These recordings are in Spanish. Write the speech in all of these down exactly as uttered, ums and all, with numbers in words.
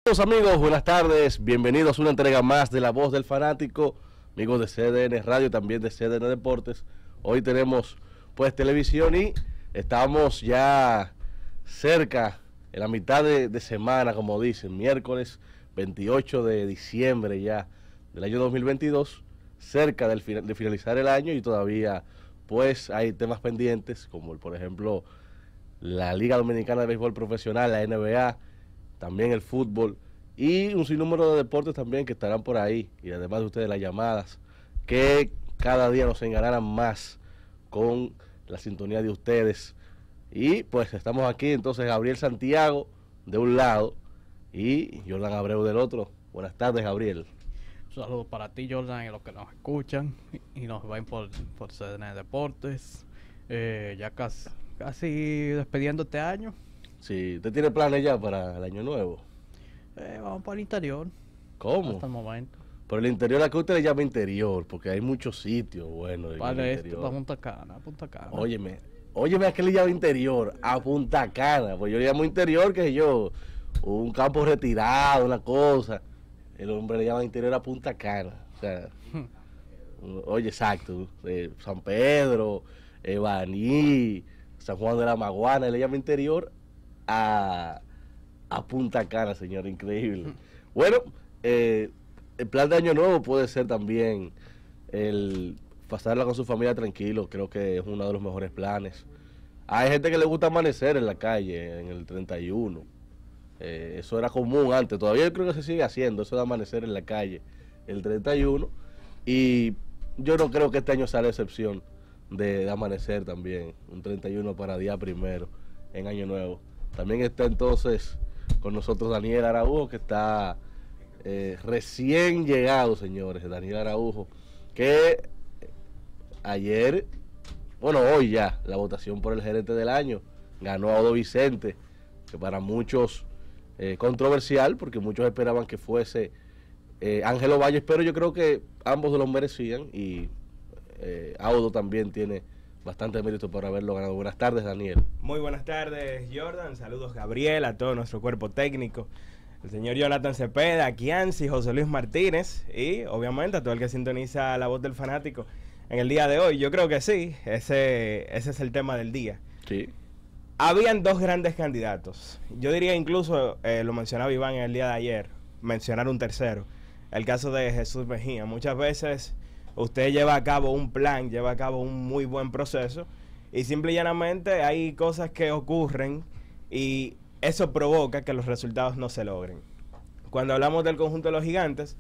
Amigos, buenas tardes, bienvenidos a una entrega más de La Voz del Fanático, amigos de C D N Radio, también de C D N Deportes. Hoy tenemos pues televisión y estamos ya cerca, en la mitad de, de semana, como dicen, miércoles veintiocho de diciembre ya del año dos mil veintidós, cerca del final, de finalizar el año, y todavía pues hay temas pendientes como por ejemplo la Liga Dominicana de Béisbol Profesional, la N B A, también el fútbol y un sinnúmero de deportes también que estarán por ahí, y además de ustedes las llamadas que cada día nos engalarán más con la sintonía de ustedes. Y pues estamos aquí entonces Gabriel Santiago de un lado y Jordan Abreu del otro. Buenas tardes, Gabriel. Saludos para ti, Jordan, y los que nos escuchan y nos ven por, por C D N Deportes. Eh, ya casi, casi despidiendo este año. Sí, ¿usted tiene planes ya para el año nuevo? Eh, vamos para el interior. ¿Cómo? Hasta el momento. Por el interior, ¿a qué usted le llama interior? Porque hay muchos sitios buenos en Vale, el esto interior. para Punta Cana, Punta Cana. Óyeme, óyeme, ¿a qué le llama interior? A Punta Cana. Pues yo le llamo interior, que yo, un campo retirado, una cosa. El hombre le llama interior a Punta Cana. O sea, oye, exacto. Eh, San Pedro, eh, Baní, San Juan de la Maguana, le llama interior a, a Punta Cana, señor, increíble. Bueno, eh, el plan de año nuevo puede ser también el pasarla con su familia tranquilo. Creo que es uno de los mejores planes. Hay gente que le gusta amanecer en la calle en el treinta y uno. Eh, eso era común antes, todavía yo creo que se sigue haciendo, eso de amanecer en la calle el treinta y uno. Y yo no creo que este año sea la excepción de, de amanecer también, un treinta y uno para día primero en año nuevo. También está entonces con nosotros Daniel Araujo, que está eh, recién llegado, señores. Daniel Araujo, que ayer, bueno, hoy ya, la votación por el gerente del año, ganó a Odo Vicente, que para muchos eh, controversial, porque muchos esperaban que fuese eh, Ángelo Valles, pero yo creo que ambos los merecían, y eh, Audo también tiene bastante mérito por haberlo ganado. Buenas tardes, Daniel. Muy buenas tardes, Jordan. Saludos, Gabriel, a todo nuestro cuerpo técnico, el señor Jonathan Cepeda, Kianci, José Luis Martínez y obviamente a todo el que sintoniza La Voz del Fanático en el día de hoy. Yo creo que sí, ese, ese es el tema del día. Sí. Habían dos grandes candidatos. Yo diría incluso, eh, lo mencionaba Iván en el día de ayer, mencionar un tercero. El caso de Jesús Mejía. Muchas veces usted lleva a cabo un plan, lleva a cabo un muy buen proceso y simple y llanamente hay cosas que ocurren y eso provoca que los resultados no se logren. Cuando hablamos del conjunto de los Gigantes,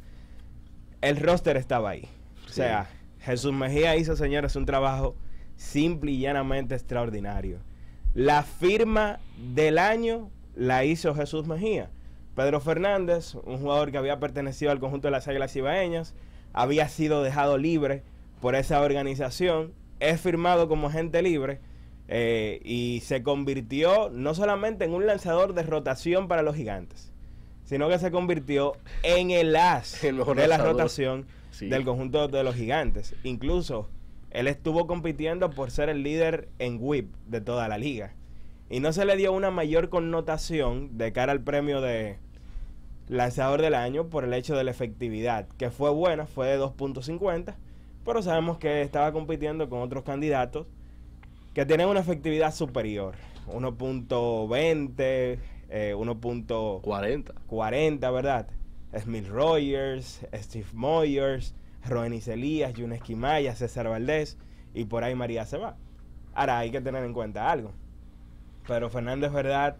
el roster estaba ahí. Sí. O sea, Jesús Mejía hizo, señores, un trabajo simple y llanamente extraordinario. La firma del año la hizo Jesús Mejía. Pedro Fernández, un jugador que había pertenecido al conjunto de las Águilas Cibaeñas, había sido dejado libre por esa organización, es firmado como agente libre eh, y se convirtió no solamente en un lanzador de rotación para los Gigantes, sino que se convirtió en el as el de la lanzador. rotación Sí. del conjunto de los Gigantes. Incluso él estuvo compitiendo por ser el líder en whip de toda la liga y no se le dio una mayor connotación de cara al premio de lanzador del año por el hecho de la efectividad, que fue buena, fue de dos punto cincuenta, pero sabemos que estaba compitiendo con otros candidatos que tienen una efectividad superior, uno punto veinte, eh, uno punto cuarenta, ¿verdad? Smith Rogers, Steve Moyers, Roenis Elías, Yunes Quimaya, César Valdés y por ahí María se va. Ahora hay que tener en cuenta algo. Pedro Fernández, ¿verdad?,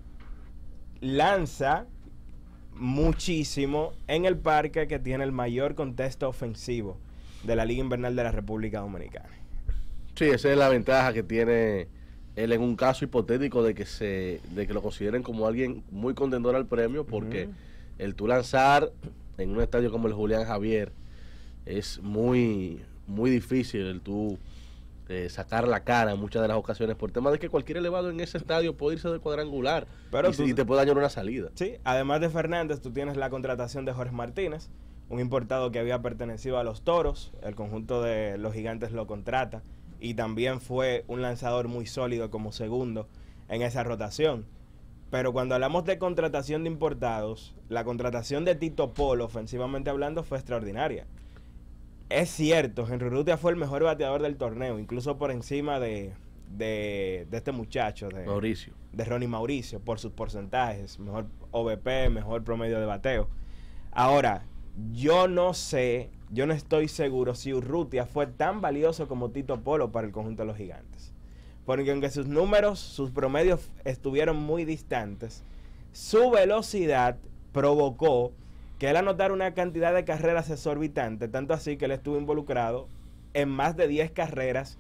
lanza muchísimo en el parque que tiene el mayor contexto ofensivo de la Liga Invernal de la República Dominicana. Sí, esa es la ventaja que tiene él en un caso hipotético de que se de que lo consideren como alguien muy contendor al premio, porque uh-huh. el tú lanzar en un estadio como el Julián Javier es muy muy difícil el tú eh, sacar la cara en muchas de las ocasiones, por tema de que cualquier elevado en ese estadio puede irse del cuadrangular. Pero y, tú, y te puede dañar una salida. Sí, además de Fernández, tú tienes la contratación de Jorge Martínez, un importado que había pertenecido a los Toros. El conjunto de los Gigantes lo contrata y también fue un lanzador muy sólido como segundo en esa rotación. Pero cuando hablamos de contratación de importados, la contratación de Tito Polo, ofensivamente hablando, fue extraordinaria. Es cierto, Henry Urrutia fue el mejor bateador del torneo, incluso por encima de, de, de este muchacho, de Mauricio. de Ronnie Mauricio, por sus porcentajes, mejor O V P, mejor promedio de bateo. Ahora, yo no sé, yo no estoy seguro si Urrutia fue tan valioso como Tito Polo para el conjunto de los Gigantes. Porque aunque sus números, sus promedios estuvieron muy distantes, su velocidad provocó que él anotara una cantidad de carreras exorbitante, tanto así que él estuvo involucrado en más de diez carreras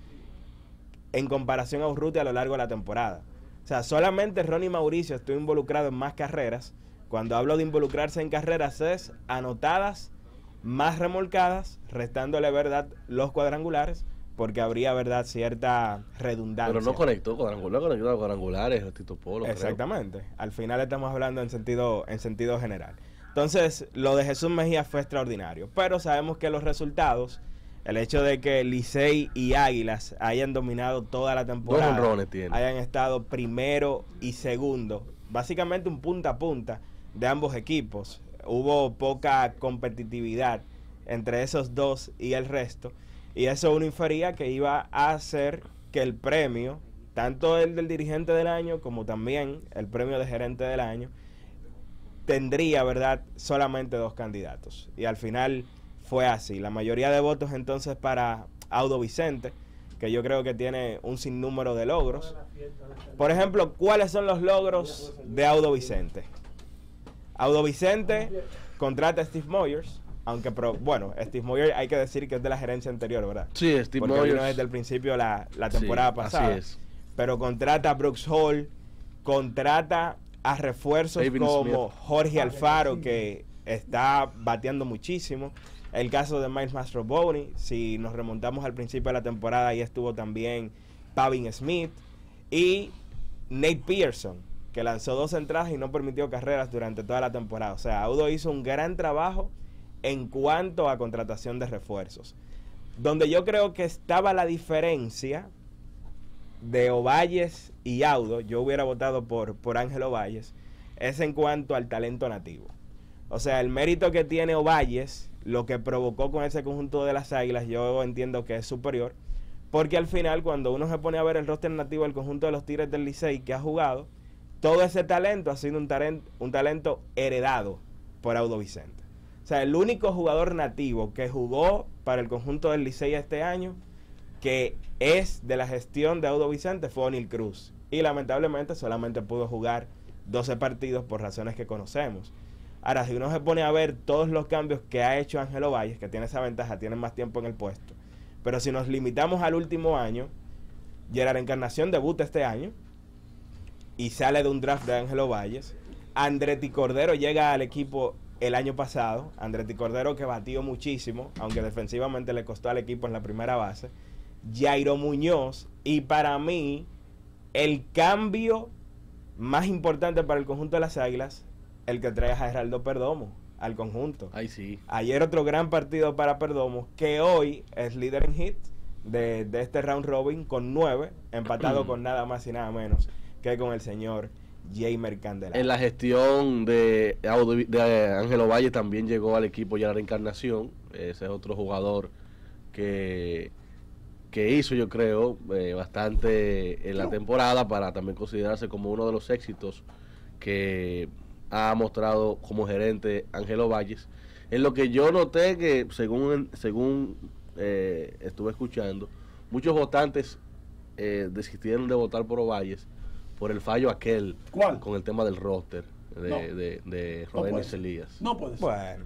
en comparación a Urrutia a lo largo de la temporada. O sea, solamente Ronnie Mauricio estuvo involucrado en más carreras. Cuando hablo de involucrarse en carreras es anotadas, más remolcadas, restándole, verdad, los cuadrangulares, porque habría, verdad, cierta redundancia. Pero no conectó cuadrangular, conectó cuadrangulares, Tito Polo. Exactamente. Creo. Al final estamos hablando en sentido, en sentido general. Entonces, lo de Jesús Mejía fue extraordinario. Pero sabemos que los resultados, el hecho de que Licey y Águilas hayan dominado toda la temporada, Dos honrones tiene. hayan estado primero y segundo, básicamente un punta a punta de ambos equipos. Hubo poca competitividad entre esos dos y el resto. Y eso uno infería que iba a hacer que el premio, tanto el del dirigente del año como también el premio de gerente del año, tendría, ¿verdad?, solamente dos candidatos. Y al final fue así. La mayoría de votos entonces para Audo Vicente, que yo creo que tiene un sinnúmero de logros. Por ejemplo, ¿cuáles son los logros de Audo Vicente? Audo Vicente contrata a Steve Moyers, aunque, pero, bueno, Steve Moyers hay que decir que es de la gerencia anterior, ¿verdad? Sí, Steve Porque Moyers. vino desde el principio la, la temporada Sí, pasada. así es. Pero contrata a Brooks Hall, contrata a refuerzos David como Smith. Jorge Alfaro, que está bateando muchísimo. El caso de Miles Mastroboni, si nos remontamos al principio de la temporada, ahí estuvo también Pavin Smith. Y Nate Pearson, que lanzó dos entradas y no permitió carreras durante toda la temporada. O sea, Audo hizo un gran trabajo en cuanto a contratación de refuerzos. Donde yo creo que estaba la diferencia de Ovalles y Audo, yo hubiera votado por, por Ángel Ovalles, es en cuanto al talento nativo. O sea, el mérito que tiene Ovalles, lo que provocó con ese conjunto de las Águilas, yo entiendo que es superior, porque al final, cuando uno se pone a ver el roster nativo del conjunto de los Tigres del Licey que ha jugado, todo ese talento ha sido un, talent, un talento heredado por Audo Vicente. O sea, el único jugador nativo que jugó para el conjunto del Licey este año, que es de la gestión de Audo Vicente, fue O'Neal Cruz. Y lamentablemente solamente pudo jugar doce partidos por razones que conocemos. Ahora, si uno se pone a ver todos los cambios que ha hecho Ángel Ovalles, que tiene esa ventaja, tiene más tiempo en el puesto. Pero si nos limitamos al último año, Gerard Encarnación debuta este año y sale de un draft de Ángel Ovalles. Andretti Cordero llega al equipo el año pasado. Andretti Cordero, que batió muchísimo, aunque defensivamente le costó al equipo en la primera base. Jairo Muñoz, y para mí el cambio más importante para el conjunto de las Águilas, el que trae a Geraldo Perdomo al conjunto. Ay, sí. Ayer otro gran partido para Perdomo, que hoy es líder en hits de, de este round robin con nueve, empatado con nada más y nada menos que con el señor Jeimer Candelario. En la gestión de, Audo, de Ángel Ovalle también llegó al equipo ya la reencarnación. Ese es otro jugador que, que hizo, yo creo, eh, bastante en la temporada para también considerarse como uno de los éxitos que ha mostrado como gerente Ángel Ovalles. En lo que yo noté que, según, según eh, estuve escuchando, muchos votantes eh, desistieron de votar por Ovalles por el fallo aquel. ¿Cuál? Con el tema del roster de, No. de, de No Rodenis puede. Elías. No puede ser. Bueno,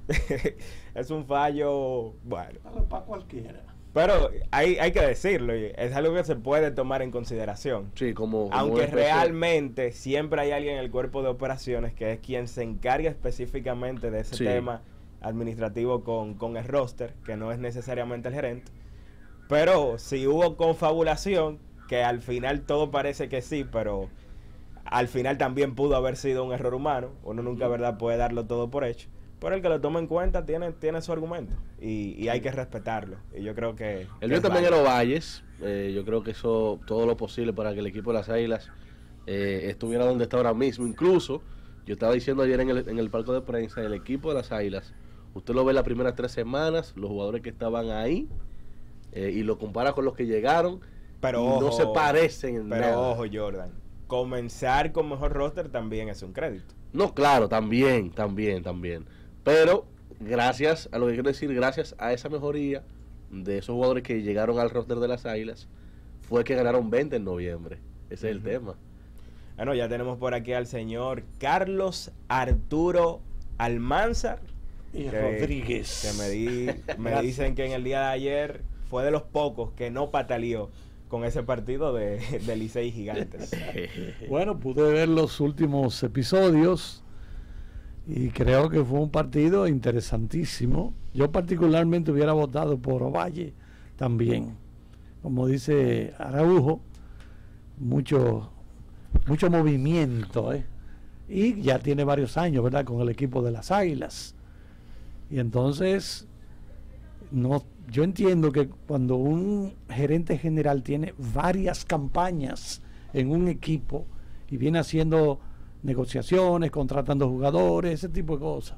es un fallo, bueno. Para cualquiera. Pero hay, hay que decirlo, y es algo que se puede tomar en consideración. Sí, como, como Aunque una especie- realmente siempre hay alguien en el cuerpo de operaciones que es quien se encarga específicamente de ese Sí. tema administrativo con, con el roster, que no es necesariamente el gerente. Pero si hubo confabulación, que al final todo parece que sí, pero al final también pudo haber sido un error humano. Uno nunca, verdad, puede darlo todo por hecho. Pero el que lo toma en cuenta tiene, tiene su argumento y, y hay que respetarlo. Y yo creo que... El que mío es también válido. era Ovalles. Eh, yo creo que eso, todo lo posible para que el equipo de las Águilas eh, estuviera donde está ahora mismo. Incluso, yo estaba diciendo ayer en el, en el palco de prensa, el equipo de las Águilas, usted lo ve las primeras tres semanas, los jugadores que estaban ahí, eh, y lo compara con los que llegaron, pero y ojo, no se parecen en pero nada. ojo, Jordan, comenzar con mejor roster también es un crédito. No, claro, también, también, también. Pero gracias a lo que quiero decir, gracias a esa mejoría de esos jugadores que llegaron al roster de las Águilas, fue que ganaron veinte en noviembre. Ese es el tema. Bueno, ya tenemos por aquí al señor Carlos Arturo Almanzar. Y que, Rodríguez. Que me, di, me dicen que en el día de ayer fue de los pocos que no pataleó con ese partido de, de Licey Gigantes. Bueno, pude ver los últimos episodios y creo que fue un partido interesantísimo. Yo particularmente hubiera votado por Ovalle también. Como dice Araujo, mucho, mucho movimiento, ¿eh? Y ya tiene varios años, ¿verdad?, con el equipo de las Águilas. Y entonces, no, yo entiendo que cuando un gerente general tiene varias campañas en un equipo y viene haciendo negociaciones, contratando jugadores, ese tipo de cosas,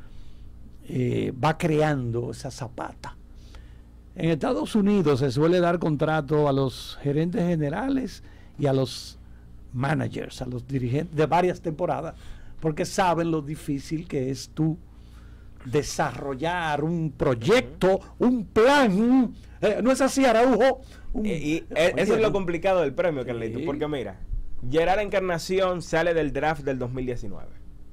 eh, va creando esa zapata. En Estados Unidos se suele dar contrato a los gerentes generales y a los managers, a los dirigentes de varias temporadas, porque saben lo difícil que es tú desarrollar un proyecto, un plan. Eh, ¿No es así, Araujo? Un, y, y oye, eso es lo un, complicado del premio, Carlito, sí. porque mira, Gerard Encarnación sale del draft del dos mil diecinueve.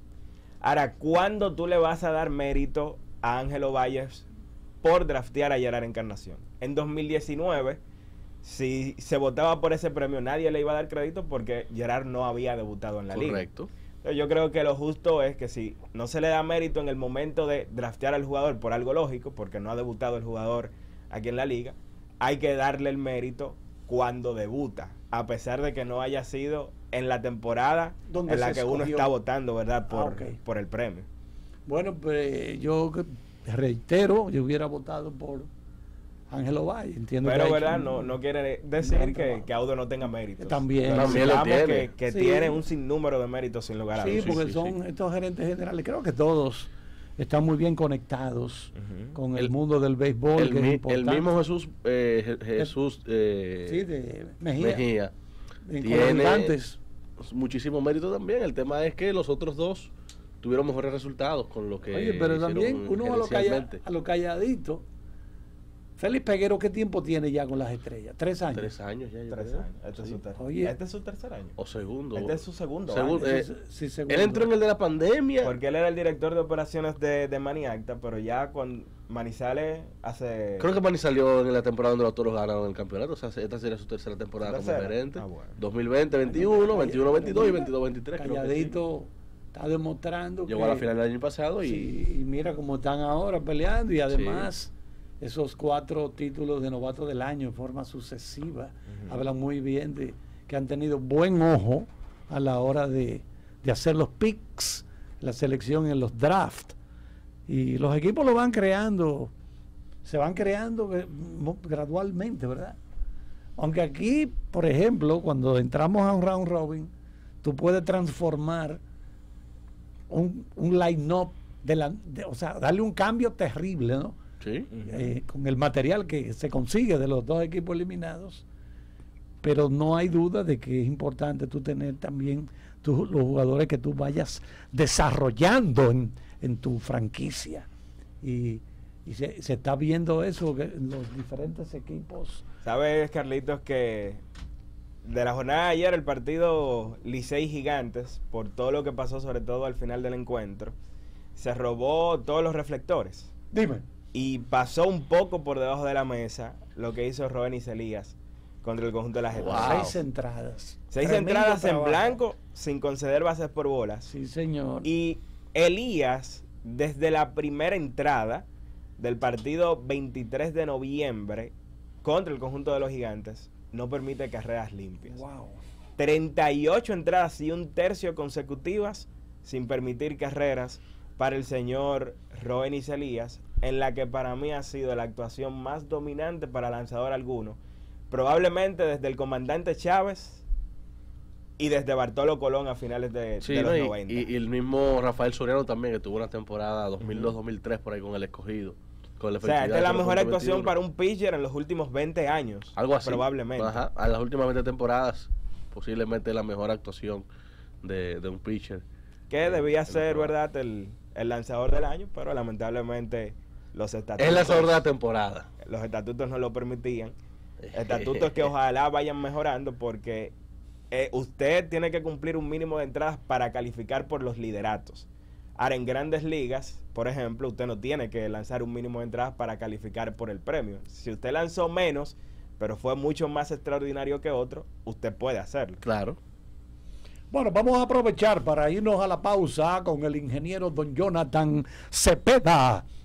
Ahora, ¿cuándo tú le vas a dar mérito a Ángelo Valles por draftear a Gerard Encarnación? En dos mil diecinueve, si se votaba por ese premio, nadie le iba a dar crédito porque Gerard no había debutado en la liga. Correcto. Entonces, yo creo que lo justo es que si no se le da mérito en el momento de draftear al jugador por algo lógico, porque no ha debutado el jugador aquí en la liga, hay que darle el mérito cuando debuta, a pesar de que no haya sido en la temporada Donde en la se que uno escogió. está votando, ¿verdad?, por, Ah, okay. por el premio. Bueno, pues yo reitero, yo hubiera votado por Ángelo Valle. Entiendo Pero, que ¿verdad? un, No, no quiere un decir gran que, trabajo. que Audo no tenga méritos. También. Pero También lo digamos tiene. que, que Sí. tiene un sinnúmero de méritos sin lugar a Sí, dudas. porque sí, son sí. estos gerentes generales, creo que todos están muy bien conectados Ujú. con el, El- mundo del béisbol. El, que es mi- el importante. mismo Jesús, eh, Je- Jesús eh, Sí, de Mejía. Mejía en- con los tiene Gigantes. muchísimo mérito también. El tema es que los otros dos tuvieron mejores resultados con lo que Oye, pero hicieron también uno a lo, calla, gerencialmente. a lo calladito. Félix Peguero, ¿qué tiempo tiene ya con las estrellas? Tres años. Tres años ya. yo Tres creo. años. Este, es Sí. su ter- Oye. este es su tercer año. O segundo. Este es su segundo Segundo, año. eh, Sí, sí, Él segundo. entró en el de la pandemia. Porque él era el director de operaciones de, de Maniacta, pero ya con Manizales hace... Creo que Manny salió en la temporada donde los Toros ganaron el campeonato. O sea, esta sería su tercera temporada como ¿Tercera? gerente. Ah, bueno. dos mil veinte, veintiuno, veintiuno, veintidós y veintidós, veintitrés. creo que sí. Calladito, está demostrando Llegó que, a la final del año pasado y sí, y mira cómo están ahora peleando y además esos cuatro títulos de novato del año en forma sucesiva Ujú. hablan muy bien de que han tenido buen ojo a la hora de, de hacer los picks, la selección en los drafts, y los equipos lo van creando, se van creando eh, mo- gradualmente, ¿verdad? Aunque aquí, por ejemplo, cuando entramos a un round robin, tú puedes transformar un, un line-up, de la, de- o sea, darle un cambio terrible, ¿no? sí. Ujú. Eh, con el material que se consigue de los dos equipos eliminados, pero no hay duda de que es importante tú tener también tu- los jugadores que tú vayas desarrollando en, en tu franquicia. Y, y se, se está viendo eso que en los diferentes equipos. ¿Sabes, Carlitos, que de la jornada de ayer el partido Licey Gigantes, por todo lo que pasó, sobre todo al final del encuentro, se robó todos los reflectores? Dime. Y pasó un poco por debajo de la mesa lo que hizo Robenis Elías contra el conjunto de las Wow. Estrellas. Seis entradas. Seis Tremendo entradas en trabajo. blanco sin conceder bases por bolas. Sí, señor. Y Elías, desde la primera entrada del partido veintitrés de noviembre contra el conjunto de los Gigantes, no permite carreras limpias. Wow. treinta y ocho entradas y un tercio consecutivas sin permitir carreras para el señor Robenis Elías, en la que para mí ha sido la actuación más dominante para lanzador alguno, probablemente desde el comandante Chávez y desde Bartolo Colón a finales de, Sí, de los ¿no? y, noventa. y- y el mismo Rafael Soriano también, que tuvo una temporada dos mil dos dos mil tres por ahí con el escogido. Con la O sea, esta es la mejor actuación para un un pitcher en los últimos veinte años. algo así. Probablemente. Ajá, a las últimas veinte temporadas, posiblemente la mejor actuación de, de un pitcher. Que Eh, debía en ser, la- ¿verdad?, el, el lanzador del año, pero lamentablemente los estatutos, Es el lanzador de la temporada. los estatutos no lo permitían. Estatutos que ojalá vayan mejorando porque eh, usted tiene que cumplir un mínimo de entradas para calificar por los lideratos. Ahora, en grandes ligas, por ejemplo, usted no tiene que lanzar un mínimo de entradas para calificar por el premio. Si usted lanzó menos, pero fue mucho más extraordinario que otro, usted puede hacerlo. Claro. Bueno, vamos a aprovechar para irnos a la pausa con el ingeniero don Jonathan Cepeda.